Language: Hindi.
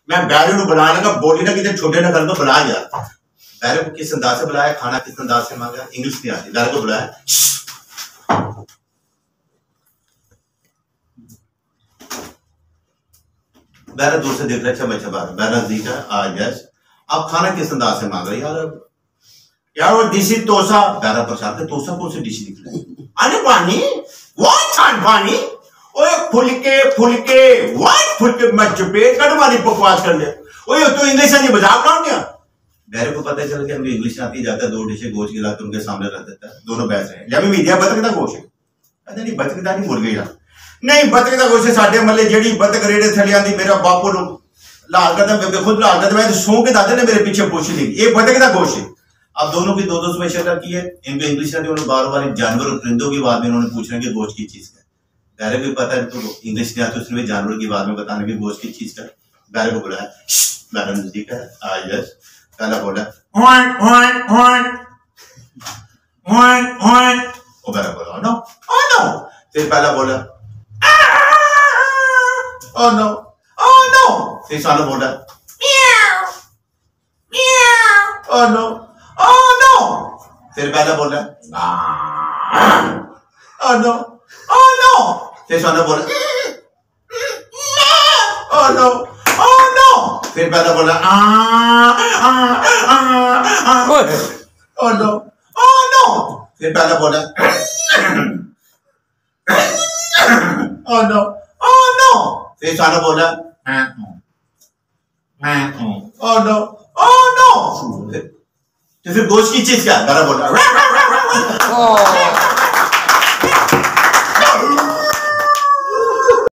मैं बैरे को बुला लगा, बोली ना कि छोटे ना कर दो, बुला यार। बैरे को किस अंदाज से बुलाया, खाना किस अंदाज से मांगा, इंग्लिश नहीं आती, बैरे को बुलाया। बैरा दूर से देख रहा, अच्छा बच्चा बाहर, बैरा नजदीक है, आज यस। अब खाना किस अंदाज से मांग रहा यार वो डिश तोसा। बैरा परेशान, तोसा कौन सी डिश निकली? अरे पानी, व्हाट पानी? ओए फुलके फुलके, व्हाट फुलके, मैं चुपेट कर वाली बकवास कर ले। ओए तो इंग्लिश नहीं मजाक उड़ा क्या? बैरे को पता चल गया मुझे इंग्लिश आती, जाता दो डिशे गोश्त गिला के उनके सामने रख देता है, दोनों बैठ रहे हैं। जब मीडिया बतख का गोश्त, कहते नहीं बतख का नहीं, मुर्गे का नहीं, बतख का गोश्त साडे मल्ले जेडी बतख रेड़े थले आंदी, मेरा बापू नु लाल करता, खुद लाल करता, मैं सो के दादे ने मेरे पीछे पूछ ली ये बतख का गोश्त है। अब दोनों की दो स्पेशल की है, इनको इंग्लिश आती, उन्होंने बार बार जानवर और परिंदों की बात में उन्होंने पूछना कि गोश्त की चीज का। बैरे भी पता है तो इंग्लिश नहीं आती, उसने भी जानवर की बात में बताने की गोश्त की चीज का। बैरे को बुलाया, बैरे नजदीक है, यस। पहला बोला ओ बैरा बोला नो, ओ नो। फिर पहला बोला ओ नो, ओ नो। फिर साला बोला ओ नो, ओ नो। फिर पहला बोला ओ नो, ओ नो। फिर साला बोला ओ नो, ओ नो। फिर पहला बोला ओ नो, ओ नो। फिर पहला बोला ओ नो, ओ नो। फिर साला बोला ओ नो, ओ नो। तो फिर गोश्त की चीज क्या? बैरा बोला